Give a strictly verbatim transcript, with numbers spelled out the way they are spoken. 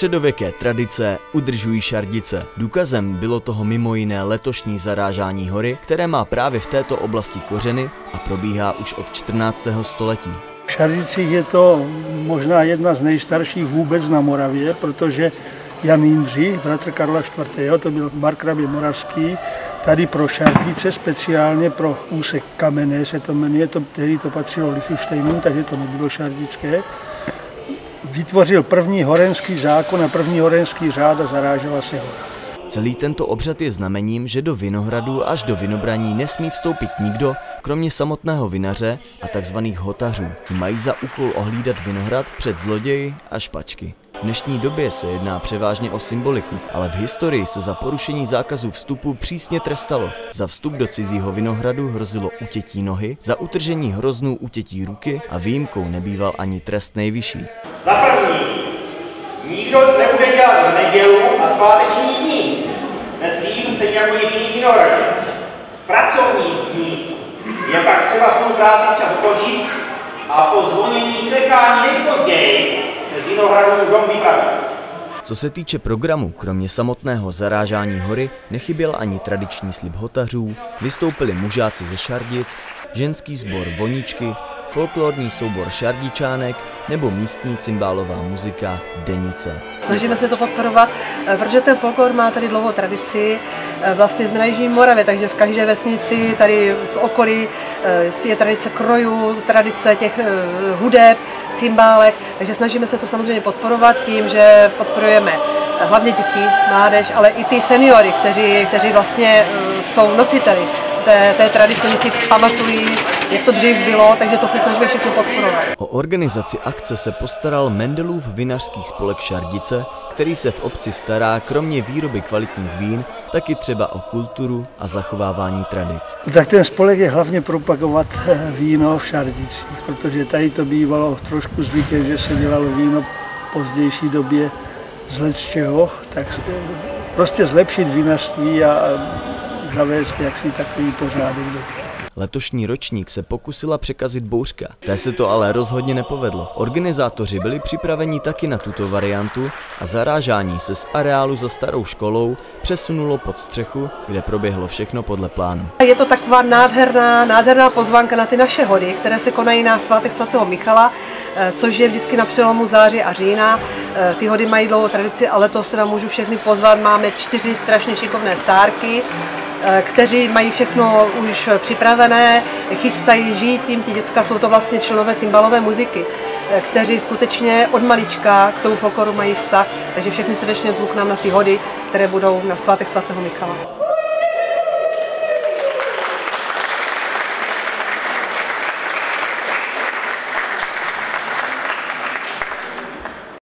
Středověké tradice udržují Šardice. Důkazem bylo toho mimo jiné letošní zarážání hory, které má právě v této oblasti kořeny a probíhá už od čtrnáctého století. V Šardicích je to možná jedna z nejstarších vůbec na Moravě, protože Jan Jindřich, bratr Karla čtvrtého., to byl markrabě moravský, tady pro Šardice, speciálně pro úsek Kamenné se to jmenuje, to, který to patřilo Lichtenštejnům, takže to nebylo šardické, vytvořil první horenský zákon a první horenský řád a zarážela se hora. Celý tento obřad je znamením, že do vinohradu až do vinobraní nesmí vstoupit nikdo, kromě samotného vinaře a tzv. Hotařů. Ti mají za úkol ohlídat vinohrad před zloději a špačky. V dnešní době se jedná převážně o symboliku, ale v historii se za porušení zákazu vstupu přísně trestalo. Za vstup do cizího vinohradu hrozilo utětí nohy, za utržení hroznů utětí ruky a výjimkou nebýval ani trest nejvyšší. Za první, nikdo nebude dělat v nedělu a sváteční dní. Nesmím, stejně jako jediný vinohradě. V pracovních dní je pak třeba svou práci včas ukončit a po zvonění klekání nejpozději se z vinohradu dom vypravit. Co se týče programu, kromě samotného zarážání hory, nechyběl ani tradiční slib hotařů, vystoupili mužáci ze Šardic, ženský sbor Voničky, folklorní soubor Šardičánek nebo místní cymbálová muzika Denice. Snažíme se to podporovat, protože ten folklor má tady dlouhou tradici, vlastně jsme na Jižní Moravě, takže v každé vesnici tady v okolí je tradice krojů, tradice těch hudeb, cymbálek, takže snažíme se to samozřejmě podporovat tím, že podporujeme hlavně děti, mládež, ale i ty seniory, kteří, kteří vlastně jsou nositeli té, té tradice, oni si pamatují, jak to dřív bylo, takže to se snažíme všechno podporovat. O organizaci akce se postaral Mendelův vinařský spolek Šardice, který se v obci stará kromě výroby kvalitních vín, taky třeba o kulturu a zachovávání tradic. Tak ten spolek je hlavně propagovat víno v Šardicích, protože tady to bývalo trošku zvykem, že se dělalo víno v pozdější době z lecčeho, tak prostě zlepšit vinařství a zavést jaksi takový pořádek do toho. Letošní ročník se pokusila překazit bouřka, té se to ale rozhodně nepovedlo. Organizátoři byli připraveni taky na tuto variantu a zarážání se z areálu za starou školou přesunulo pod střechu, kde proběhlo všechno podle plánu. Je to taková nádherná, nádherná pozvánka na ty naše hody, které se konají na svátek svatého Michala, což je vždycky na přelomu září a října. Ty hody mají dlouhou tradici, ale letos teda můžu všechny pozvat. Máme čtyři strašně šikovné stárky, kteří mají všechno už připravené, chystají žít tím, ti děcka jsou to vlastně členové cymbalové muziky, kteří skutečně od malička k tomu folkloru mají vztah, takže všechny srdečně zvu k nám na ty hody, které budou na svátek svatého Michala.